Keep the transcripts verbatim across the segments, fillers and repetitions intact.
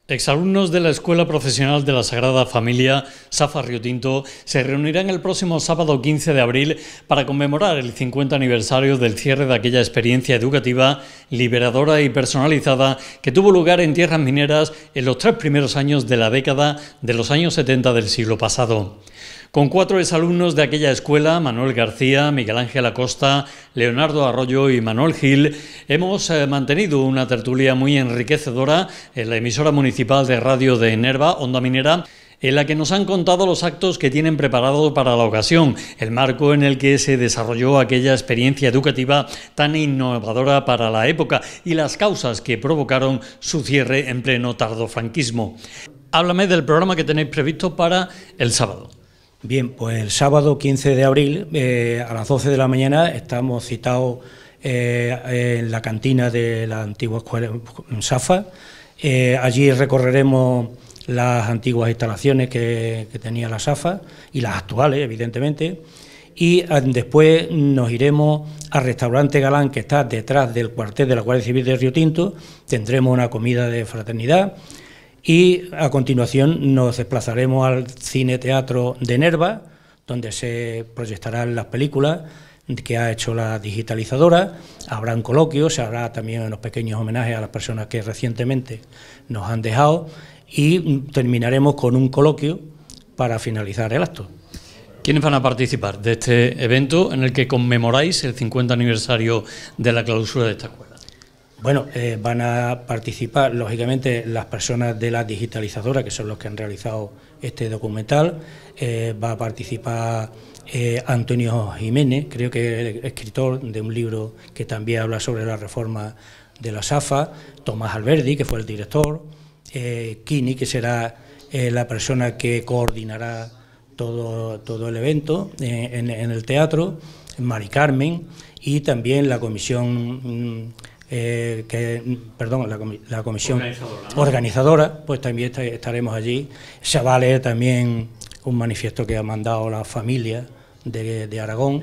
Exalumnos de la Escuela Profesional de la Sagrada Familia, Safa Riotinto, se reunirán el próximo sábado quince de abril para conmemorar el cincuenta aniversario del cierre de aquella experiencia educativa, liberadora y personalizada que tuvo lugar en tierras mineras en los tres primeros años de la década de los años setenta del siglo pasado. Con cuatro exalumnos de aquella escuela, Manuel García, Miguel Ángel Acosta, Leonardo Arroyo y Manuel Gil, hemos eh, mantenido una tertulia muy enriquecedora en la emisora municipal de radio de Nerva, Onda Minera, en la que nos han contado los actos que tienen preparado para la ocasión, el marco en el que se desarrolló aquella experiencia educativa tan innovadora para la época y las causas que provocaron su cierre en pleno tardofranquismo. Háblame del programa que tenéis previsto para el sábado. Bien, pues el sábado quince de abril eh, a las doce de la mañana estamos citados eh, en la cantina de la antigua escuela Safa. Eh, allí recorreremos las antiguas instalaciones que, que tenía la Safa y las actuales, evidentemente, y eh, después nos iremos al restaurante Galán, que está detrás del cuartel de la Guardia Civil de Riotinto. Tendremos una comida de fraternidad. Y a continuación nos desplazaremos al Cine Teatro de Nerva, donde se proyectarán las películas que ha hecho la digitalizadora. Habrán coloquios, se hará también unos pequeños homenajes a las personas que recientemente nos han dejado y terminaremos con un coloquio para finalizar el acto. ¿Quiénes van a participar de este evento en el que conmemoráis el cincuenta aniversario de la clausura de esta escuela? Bueno, eh, van a participar, lógicamente, las personas de la digitalizadora, que son los que han realizado este documental. Eh, va a participar eh, Antonio Jiménez, creo que es escritor de un libro que también habla sobre la reforma de la Safa, Tomás Alberdi, que fue el director, eh, Kini, que será eh, la persona que coordinará todo, todo el evento eh, en, en el teatro, Mari Carmen, y también la comisión... Eh, que, perdón, la, la comisión organizadora, ¿no? organizadora, pues también estaremos allí. Se vale también un manifiesto que ha mandado la familia de, de Aragón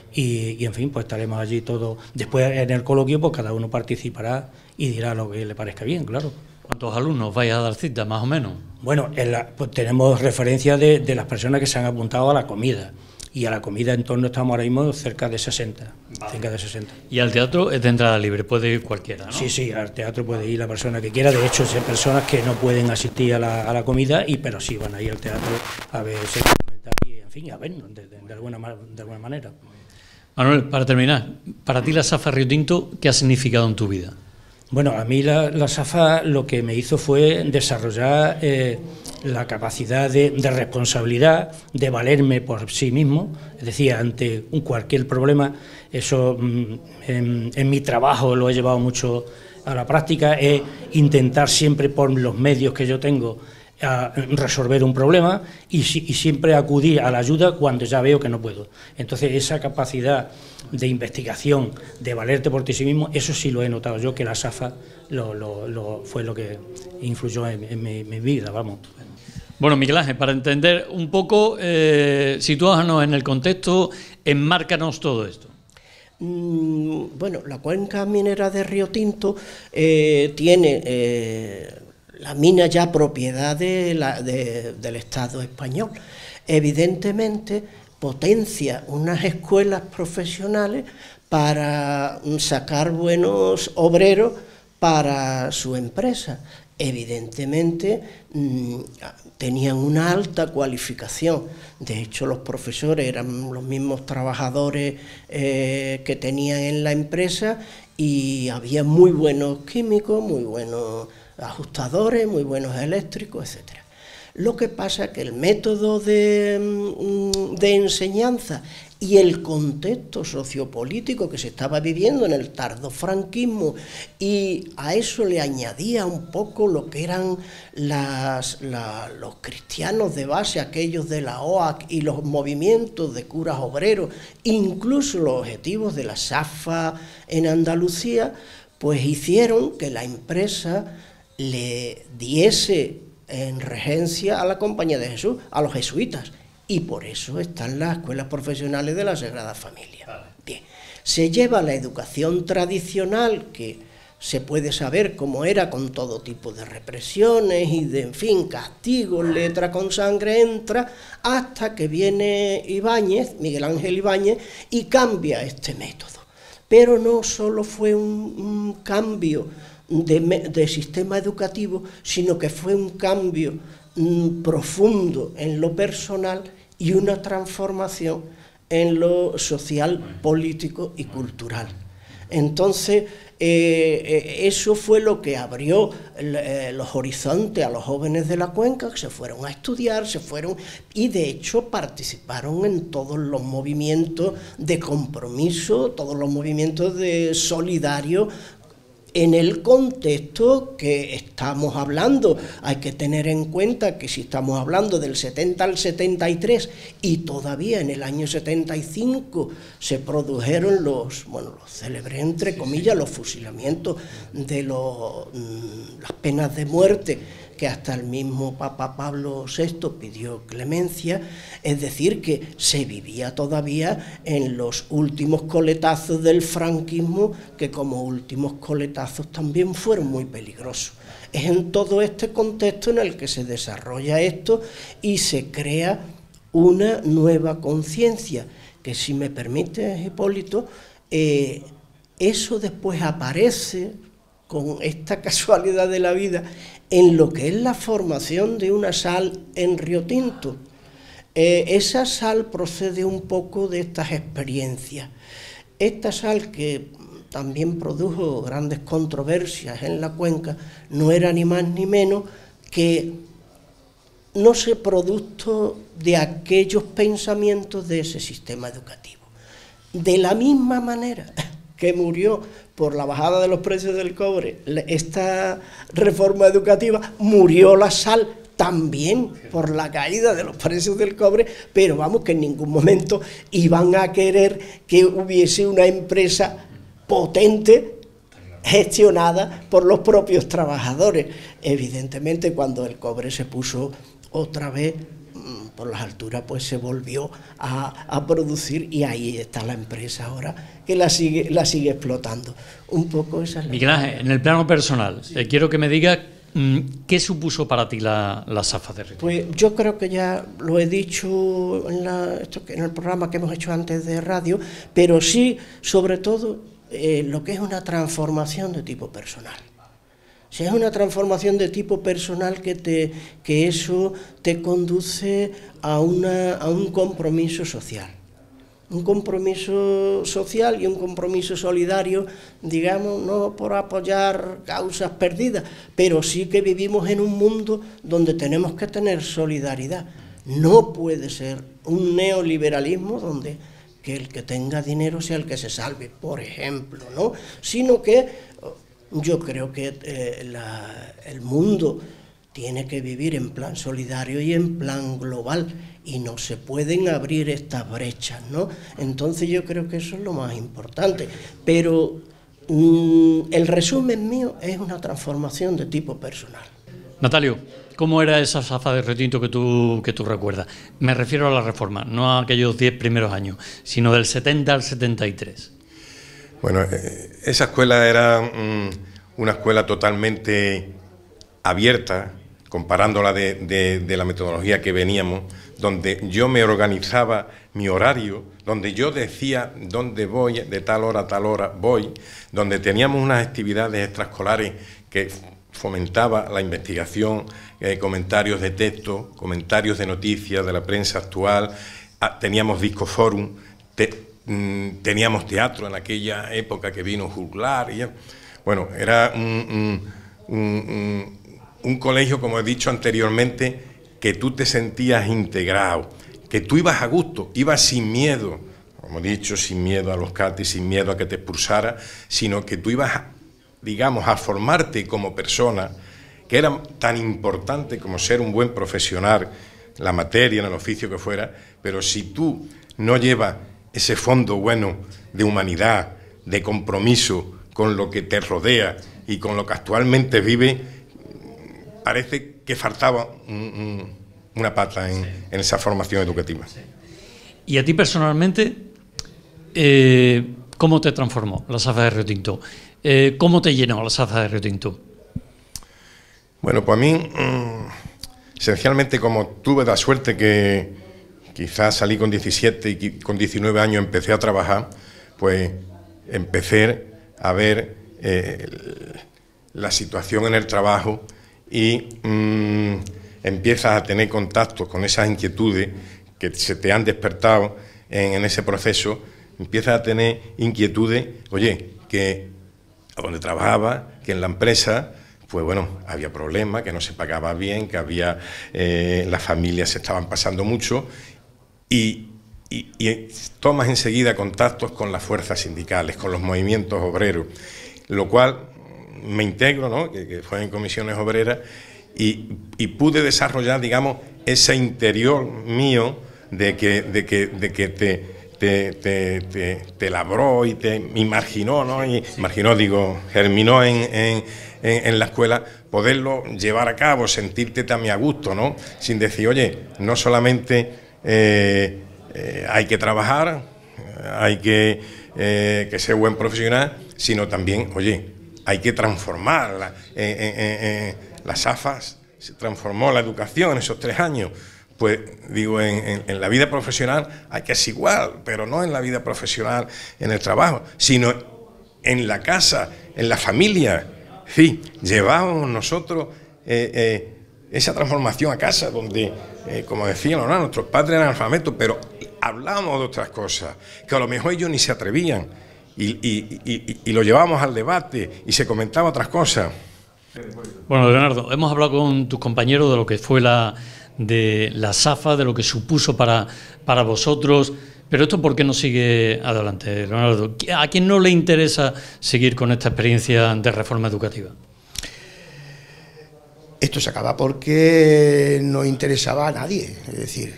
y, y en fin, pues estaremos allí todos. Después en el coloquio pues cada uno participará y dirá lo que le parezca bien, claro. ¿Cuántos alumnos vais a dar cita, más o menos? Bueno, en la, pues tenemos referencia de, de las personas que se han apuntado a la comida. Y a la comida en torno estamos ahora mismo cerca de sesenta, vale. cerca de sesenta. Y al teatro es de entrada libre, puede ir cualquiera, ¿no? Sí, sí, al teatro puede ir la persona que quiera. De hecho, hay personas que no pueden asistir a la, a la comida, y pero sí van a ir al teatro a ver ese documental y, en fin, a vernos de, de, de, alguna, de alguna manera. Manuel, para terminar, para ti la Safa Riotinto, ¿qué ha significado en tu vida? Bueno, a mí la, la Safa lo que me hizo fue desarrollar eh, la capacidad de, de responsabilidad, de valerme por sí mismo, es decir, ante un cualquier problema. Eso en, en mi trabajo lo he llevado mucho a la práctica, es intentar siempre por los medios que yo tengo a resolver un problema y, y siempre acudir a la ayuda cuando ya veo que no puedo. Entonces esa capacidad de investigación, de valerte por ti sí mismo, eso sí lo he notado yo, que la Safa lo, lo, lo, fue lo que influyó en, en mi, mi vida, vamos. Bueno, Miguel Ángel, para entender un poco, eh, sitúanos en el contexto, enmárcanos todo esto. Mm, bueno, la cuenca minera de Riotinto eh, tiene... Eh, la mina ya propiedad de la, de, del Estado español. Evidentemente potencia unas escuelas profesionales para sacar buenos obreros para su empresa. Evidentemente mmm, tenían una alta cualificación. De hecho, los profesores eran los mismos trabajadores eh, que tenían en la empresa, y había muy buenos químicos, muy buenos ajustadores, muy buenos eléctricos, etcétera. Lo que pasa es que el método de, de enseñanza y el contexto sociopolítico que se estaba viviendo en el tardofranquismo, y a eso le añadía un poco lo que eran las, la, los cristianos de base, aquellos de la O A C y los movimientos de curas obreros, incluso los objetivos de la Safa en Andalucía, pues hicieron que la empresa le diese en regencia a la Compañía de Jesús, a los jesuitas, y por eso están las escuelas profesionales de la Sagrada Familia. Vale. Bien, se lleva la educación tradicional que se puede saber cómo era con todo tipo de represiones y de, en fin, castigos, letra con sangre entra, hasta que viene Ibáñez, Miguel Ángel Ibáñez, y cambia este método. Pero no solo fue un, un cambio de, de sistema educativo, sino que fue un cambio mm, profundo en lo personal y una transformación en lo social, político y cultural. Entonces, eh, eso fue lo que abrió eh, los horizontes a los jóvenes de la cuenca, que se fueron a estudiar, se fueron y de hecho participaron en todos los movimientos de compromiso, todos los movimientos de solidario, en el contexto que estamos hablando. Hay que tener en cuenta que si estamos hablando del setenta al setenta y tres y todavía en el año setenta y cinco se produjeron los, bueno, los célebres, entre comillas, los fusilamientos de los, las penas de muerte, que hasta el mismo Papa Pablo sexto pidió clemencia, es decir, que se vivía todavía en los últimos coletazos del franquismo, que como últimos coletazos también fueron muy peligrosos. Es en todo este contexto en el que se desarrolla esto y se crea una nueva conciencia, que si me permite, Hipólito, eh, eso después aparece con esta casualidad de la vida en lo que es la formación de una sal en Riotinto. Eh, esa sal procede un poco de estas experiencias. Esta sal, que también produjo grandes controversias en la cuenca, no era ni más ni menos que, no sé, producto de aquellos pensamientos de ese sistema educativo. De la misma manera que murió por la bajada de los precios del cobre esta reforma educativa, murió la sal también por la caída de los precios del cobre, pero vamos, que en ningún momento iban a querer que hubiese una empresa potente gestionada por los propios trabajadores. Evidentemente, cuando el cobre se puso otra vez por las alturas, pues se volvió a, a producir, y ahí está la empresa ahora que la sigue, la sigue explotando. Un poco esa es la... Miguel Ángel, en el plano personal, eh, quiero que me diga mmm, qué supuso para ti la, la Safa de Riotinto. Pues yo creo que ya lo he dicho en, la, esto, en el programa que hemos hecho antes de radio, pero sí, sobre todo, eh, lo que es una transformación de tipo personal. Si es una transformación de tipo personal, que, te, que eso te conduce a, una, a un compromiso social. Un compromiso social y un compromiso solidario, digamos, no por apoyar causas perdidas, pero sí que vivimos en un mundo donde tenemos que tener solidaridad. No puede ser un neoliberalismo donde que el que tenga dinero sea el que se salve, por ejemplo, ¿no? Sino que yo creo que eh, la, el mundo tiene que vivir en plan solidario y en plan global, y no se pueden abrir estas brechas, ¿no? Entonces yo creo que eso es lo más importante. Pero mmm, el resumen mío es una transformación de tipo personal. Natalio, ¿cómo era esa Safa de Riotinto que tú, que tú recuerdas? Me refiero a la reforma, no a aquellos diez primeros años, sino del setenta al setenta y tres. Bueno, esa escuela era um, una escuela totalmente abierta, comparándola de, de, de la metodología que veníamos, donde yo me organizaba mi horario, donde yo decía dónde voy, de tal hora a tal hora voy, donde teníamos unas actividades extraescolares que fomentaba la investigación, eh, comentarios de texto, comentarios de noticias de la prensa actual, ah, teníamos discoforum, te, teníamos teatro en aquella época que vino Juglar, y bueno, era un, un, un, un colegio, como he dicho anteriormente, que tú te sentías integrado, que tú ibas a gusto, ibas sin miedo, como he dicho, sin miedo a los catis, sin miedo a que te expulsara, sino que tú ibas, digamos, a formarte como persona, que era tan importante como ser un buen profesional, la materia, en el oficio que fuera, pero si tú no llevas ese fondo bueno de humanidad, de compromiso con lo que te rodea y con lo que actualmente vive, parece que faltaba un, un, una pata en, sí. en esa formación educativa. Sí. Y a ti personalmente, eh, ¿cómo te transformó la Safa de Río Tinto? Eh, ¿Cómo te llenó la Safa de Río Tinto? Bueno, pues a mí, mmm, esencialmente, como tuve la suerte que quizás salí con diecisiete y con diecinueve años empecé a trabajar, pues empecé a ver eh, la situación en el trabajo y mmm, empiezas a tener contactos con esas inquietudes que se te han despertado en, en ese proceso, empiezas a tener inquietudes, oye, que a donde trabajaba, que en la empresa, pues bueno, había problemas, que no se pagaba bien, que había, eh, las familias se estaban pasando mucho y, y, y tomas enseguida contactos con las fuerzas sindicales, con los movimientos obreros, lo cual me integro, ¿no?, que, que fue en comisiones obreras y, y pude desarrollar, digamos, ese interior mío de que, de que, de que te... Te, te, te, te labró y te imaginó, ¿no? Y imaginó, digo, germinó en, en, en, en la escuela, poderlo llevar a cabo, sentirte también a gusto, ¿no? Sin decir, oye, no solamente eh, eh, hay que trabajar, hay que, eh, que ser buen profesional, sino también, oye, hay que transformarla. En, en, en, en las Safas se transformó la educación en esos tres años. Pues digo, en, en, en la vida profesional hay que ser igual, pero no en la vida profesional, en el trabajo, sino en la casa, en la familia. Sí, llevábamos nosotros eh, eh, esa transformación a casa, donde, eh, como decían, ¿no?, nuestros padres eran analfabetos, pero hablábamos de otras cosas, que a lo mejor ellos ni se atrevían, y, y, y, y, y lo llevábamos al debate, y se comentaban otras cosas. Bueno, Leonardo, hemos hablado con tus compañeros de lo que fue la... de la Safa, de lo que supuso para, para vosotros, pero esto ¿por qué no sigue adelante, Leonardo? ¿A quién no le interesa seguir con esta experiencia de reforma educativa? Esto se acaba porque no interesaba a nadie, es decir,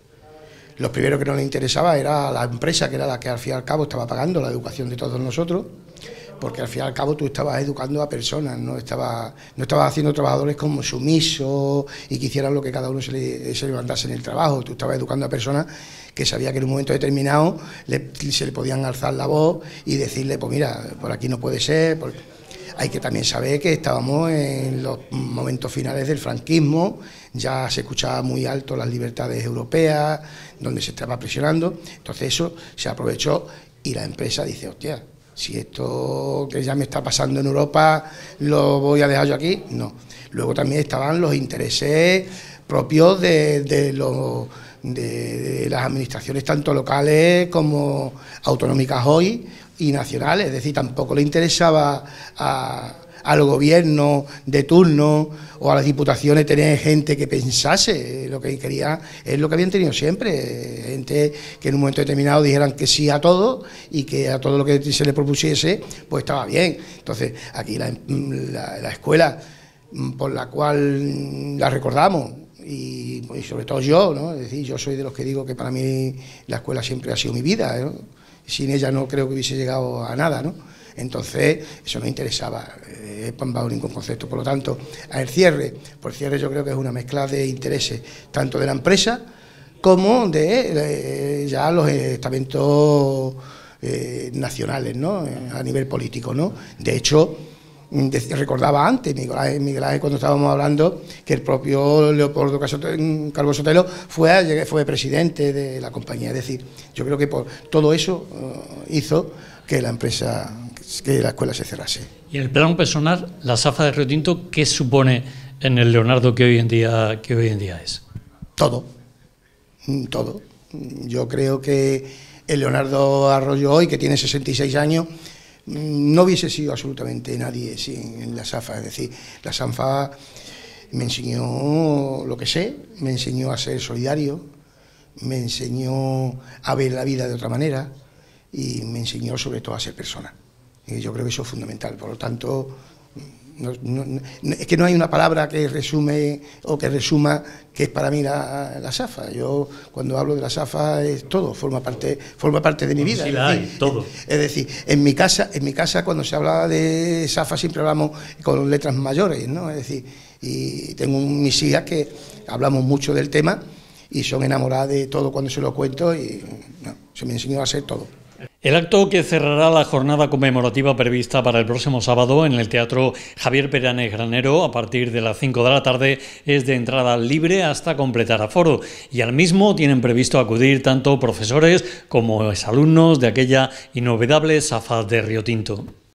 lo primero que no le interesaba era a la empresa, que era la que al fin y al cabo estaba pagando la educación de todos nosotros, porque al fin y al cabo tú estabas educando a personas, no estabas no estabas haciendo trabajadores como sumisos y que hicieran lo que cada uno se le, se le mandase en el trabajo. Tú estabas educando a personas que sabía que en un momento determinado le, se le podían alzar la voz y decirle, pues mira, por aquí no puede ser. Por... Hay que también saber que estábamos en los momentos finales del franquismo, ya se escuchaba muy alto las libertades europeas, donde se estaba presionando, entonces eso se aprovechó y la empresa dice, hostia, si esto que ya me está pasando en Europa lo voy a dejar yo aquí, no. Luego también estaban los intereses propios de, de, lo, de, de las administraciones tanto locales como autonómicas hoy y nacionales, es decir, tampoco le interesaba a, al gobierno de turno o a las diputaciones tener gente que pensase, lo que quería es lo que habían tenido siempre, gente que en un momento determinado dijeran que sí a todo y que a todo lo que se le propusiese pues estaba bien. Entonces aquí la, la, la escuela por la cual la recordamos y, y sobre todo yo, ¿no? Es decir, yo soy de los que digo que para mí la escuela siempre ha sido mi vida, ¿no? Sin ella no creo que hubiese llegado a nada, ¿no? Entonces, eso no interesaba, eh, bajo ningún concepto. Por lo tanto, al cierre, por cierre yo creo que es una mezcla de intereses, tanto de la empresa como de, de ya los estamentos eh, nacionales, ¿no?, a nivel político, ¿no? De hecho, de, recordaba antes, Miguel Ángel, Miguel Ángel, cuando estábamos hablando, que el propio Leopoldo Calvo Sotelo fue, fue presidente de la compañía. Es decir, yo creo que por todo eso uh, hizo que la empresa, que la escuela se cerrase. Y en el plano personal, la Safa de Río Tinto, ¿qué supone en el Leonardo que hoy en día, que hoy en día es? Todo, todo. Yo creo que el Leonardo Arroyo hoy, que tiene sesenta y seis años, no hubiese sido absolutamente nadie sin la Safa. Es decir, la Safa me enseñó lo que sé, me enseñó a ser solidario, me enseñó a ver la vida de otra manera y me enseñó sobre todo a ser persona. Y yo creo que eso es fundamental. Por lo tanto, no, no, no, es que no hay una palabra que resume o que resuma que es para mí la, la Safa. Yo cuando hablo de la Safa es todo, forma parte, forma parte de mi vida. Sí, la hay, todo. Es decir, en mi casa, en mi casa cuando se habla de Safa siempre hablamos con letras mayores, ¿no? Es decir, y tengo mis hijas que hablamos mucho del tema y son enamoradas de todo cuando se lo cuento y no, se me enseñó a hacer todo. El acto que cerrará la jornada conmemorativa prevista para el próximo sábado en el Teatro Javier Peranes Granero a partir de las cinco de la tarde es de entrada libre hasta completar aforo, y al mismo tienen previsto acudir tanto profesores como exalumnos de aquella inolvidable Safa de Riotinto.